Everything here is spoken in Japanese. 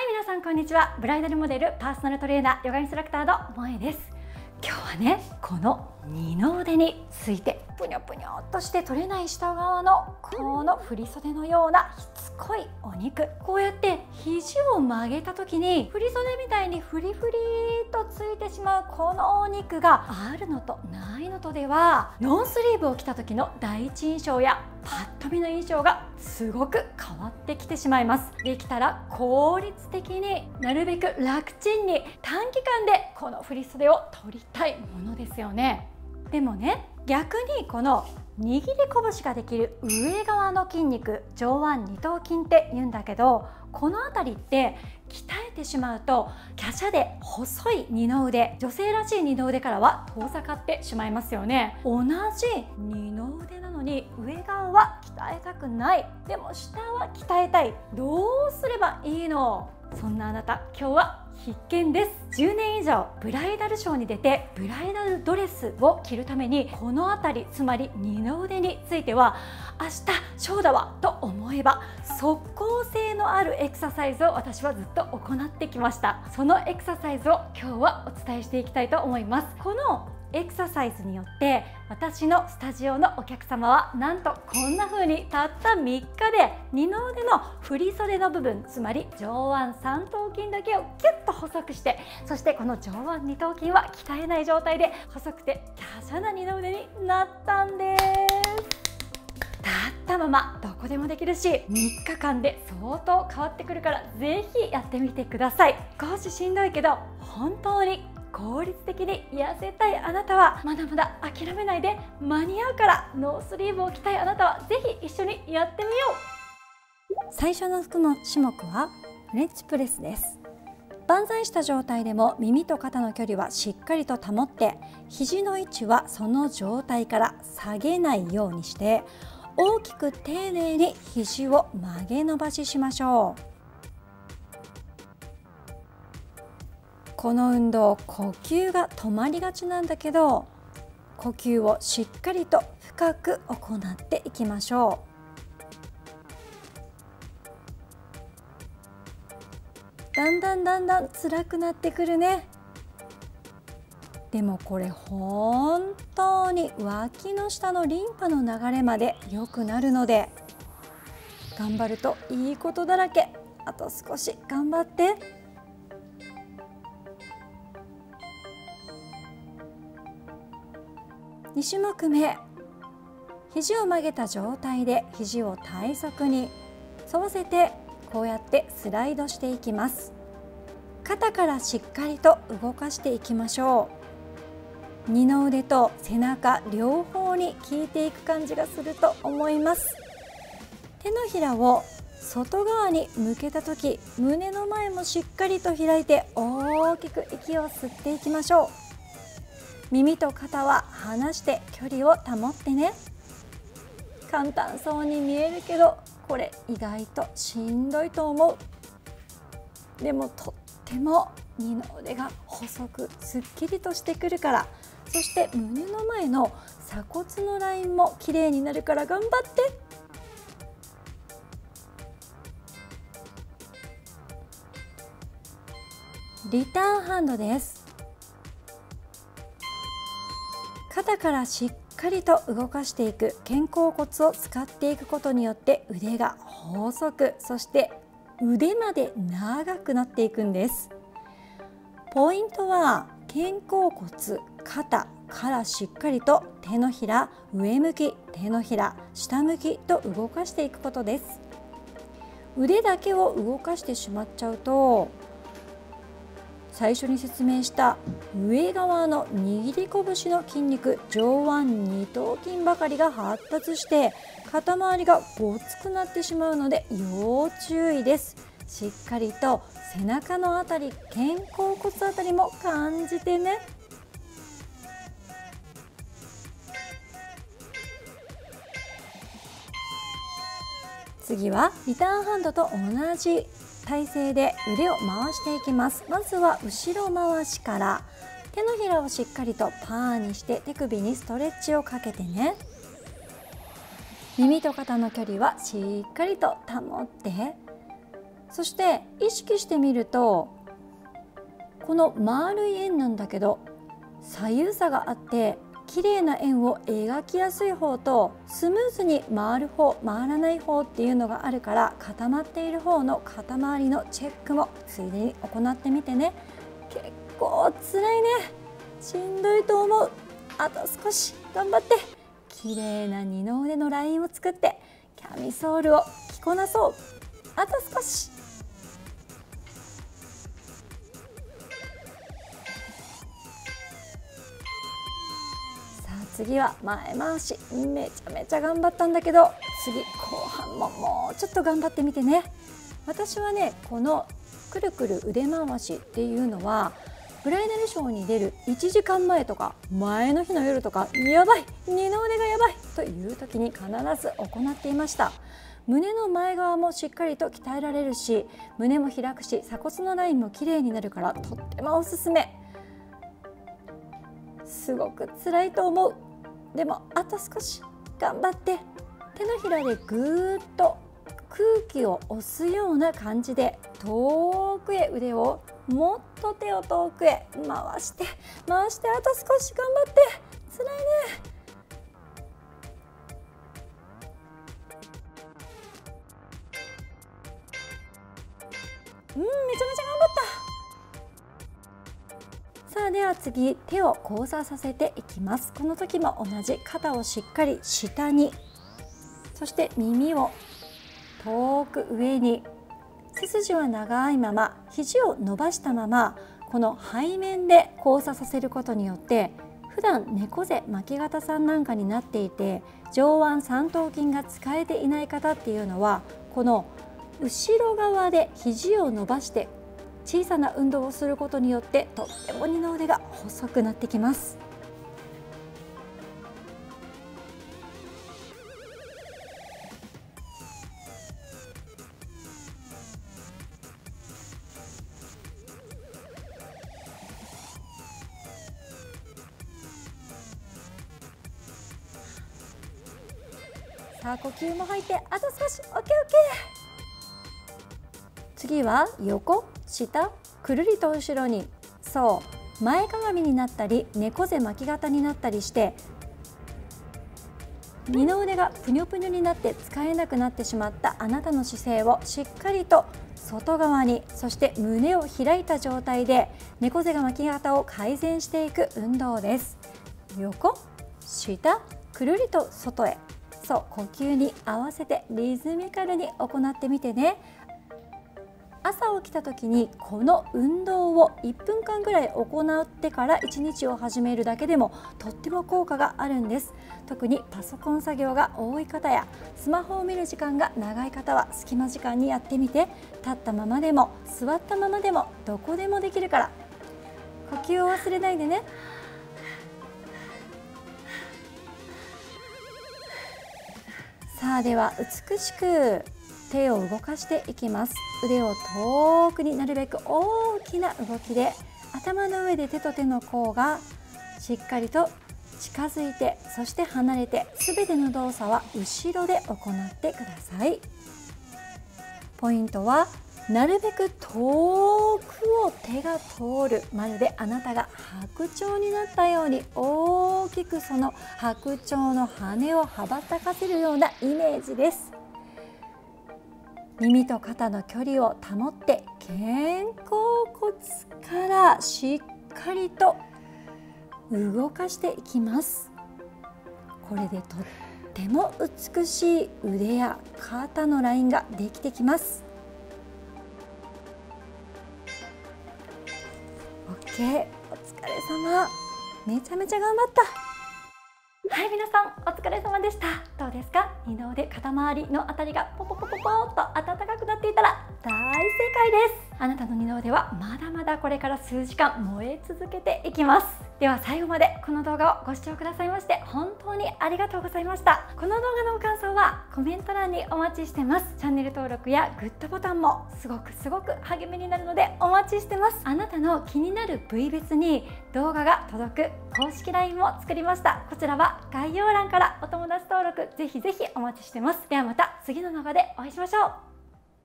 皆さんこんにちは。ブライダルモデル、パーソナルトレーナー、ヨガインストラクターの萌えです。今日はね、この二の腕についてぷにょぷにょっとして取れない下側のこの振り袖のようなしつこいお肉、こうやって肘を曲げた時に振り袖みたいにフリフリとついてしまうこのお肉があるのとないのとでは、ノンスリーブを着た時の第一印象やパッと見の印象がすごく変わってきてしまいます。できたら効率的になるべく楽ちんに短期間でこの振り袖を取りたいものですよね。でもね、逆にこの握り拳ができる上側の筋肉、上腕二頭筋って言うんだけど、この辺りって鍛えてしまうと華奢で細い二の腕、女性らしい二の腕からは遠ざかってしまいますよね。同じ二の腕なのに上側は鍛えたくない、でも下は鍛えたい、どうすればいいの？そんなあなた、今日は必見です。10年以上ブライダルショーに出てブライダルドレスを着るために、この辺り、つまり二の腕については明日ショーだわと思えば即効性のあるエクササイズを私はずっと行ってきました。そのエクササイズを今日はお伝えしていきたいと思います。このエクササイズによって私のスタジオのお客様はなんとこんな風にたった3日で二の腕の振り袖の部分、つまり上腕三頭筋だけをキュッと細くして、そしてこの上腕二頭筋は鍛えない状態で細くて華奢な二の腕になったんです。立ったままどこでもできるし、3日間で相当変わってくるから、ぜひやってみてください。少ししんどいけど本当に効率的に痩せたいあなたはまだまだ諦めないで、間に合うから。ノースリーブを着たいあなたはぜひ一緒にやってみよう。最初の種目はフレンチプレスです。万歳した状態でも耳と肩の距離はしっかりと保って、肘の位置はその状態から下げないようにして、大きく丁寧に肘を曲げ伸ばししましょう。この運動、呼吸が止まりがちなんだけど、呼吸をしっかりと深く行っていきましょう。だんだん辛くなってくるね。でもこれ本当に脇の下のリンパの流れまで良くなるので、頑張るといいことだらけ。あと少し頑張って。2種目目、肘を曲げた状態で肘を体側に沿わせて、こうやってスライドしていきます。肩からしっかりと動かしていきましょう。二の腕と背中両方に効いていく感じがすると思います。手のひらを外側に向けた時、胸の前もしっかりと開いて大きく息を吸っていきましょう。耳と肩は離して距離を保ってね。簡単そうに見えるけど、これ意外としんどいと思う。でもとっても二の腕が細くすっきりとしてくるから、そして胸の前の鎖骨のラインもきれいになるから頑張って。リターンハンドです。肩からしっかりと動かしていく肩甲骨を使っていくことによって腕が細く、そして腕まで長くなっていくんです。ポイントは肩甲骨、肩からしっかりと手のひら上向き、手のひら下向きと動かしていくことです。腕だけを動かしてしまっちゃうと、最初に説明した上側の握り拳の筋肉、上腕二頭筋ばかりが発達して肩周りがごつくなってしまうので要注意です。しっかりと背中のあたり、肩甲骨あたりも感じてね。次はリターンハンドと同じ体勢で腕を回していきます。まずは後ろ回しから、手のひらをしっかりとパーにして手首にストレッチをかけてね。耳と肩の距離はしっかりと保って、 そして意識してみると、この丸い円なんだけど左右差があって、綺麗な円を描きやすい方とスムーズに回る方、回らない方っていうのがあるから、固まっている方の肩周りのチェックもついでに行ってみてね。結構辛いね、しんどいと思う。あと少し頑張って綺麗な二の腕のラインを作ってキャミソールを着こなそう。あと少し。次は前回し、めちゃめちゃ頑張ったんだけど、次後半ももうちょっと頑張ってみてね。私はね、このくるくる腕回しっていうのはブライダルショーに出る1時間前とか前の日の夜とか、やばい、二の腕がやばいという時に必ず行っていました。胸の前側もしっかりと鍛えられるし、胸も開くし、鎖骨のラインも綺麗になるから、とってもおすすめ。すごく辛いと思う。でもあと少し頑張って、手のひらでぐーっと空気を押すような感じで遠くへ腕を、もっと手を遠くへ回して回して、あと少し頑張って。辛いね。めちゃめちゃ頑張った。さあ、では次、手を交差させていきます。この時も同じ、肩をしっかり下に、そして耳を遠く上に、背筋は長いまま、肘を伸ばしたまま、この背面で交差させることによって、普段猫背巻き肩さんなんかになっていて、上腕三頭筋が使えていない方っていうのは、この後ろ側で肘を伸ばして小さな運動をすることによって、とっても二の腕が細くなってきます。さあ、呼吸も入って、あと少し。 OKOK。 次は横下、くるりと後ろに、そう前かがみになったり猫背巻き肩になったりして、二の腕がぷにょぷにょになって使えなくなってしまったあなたの姿勢をしっかりと外側に、そして胸を開いた状態で猫背が巻き肩を改善していく運動です。横下、くるりと外へ。そう、呼吸に合わせてリズミカルに行ってみてね。朝起きた時にこの運動を1分間ぐらい行ってから1日を始めるだけでもとっても効果があるんです。特にパソコン作業が多い方やスマホを見る時間が長い方は、隙間時間にやってみて。立ったままでも座ったままでもどこでもできるから、呼吸を忘れないでね。さあ、では美しく手を動かしていきます。腕を遠くに、なるべく大きな動きで、頭の上で手と手の甲がしっかりと近づいて、そして離れて、すべての動作は後ろで行ってください。ポイントは、なるべく遠くを手が通る、まるであなたが白鳥になったように大きくその白鳥の羽を羽ばたかせるようなイメージです。耳と肩の距離を保って、肩甲骨からしっかりと動かしていきます。これでとっても美しい腕や肩のラインができてきます。 OK、 お疲れ様。めちゃめちゃ頑張った。はい、皆さんお疲れ様でした。どうですか？二の腕、肩周りのあたりがポポポポポーっと暖かくなっていたら大正解です。あなたの二の腕はまだまだこれから数時間燃え続けていきます。では最後までこの動画をご視聴くださいまして本当にありがとうございました。この動画のご感想はコメント欄にお待ちしてます。チャンネル登録やグッドボタンもすごく励みになるのでお待ちしてます。あなたの気になる部位別に動画が届く公式 LINE も作りました。こちらは概要欄からお友達登録ぜひぜひお待ちしてます。ではまた次の動画でお会いしましょう。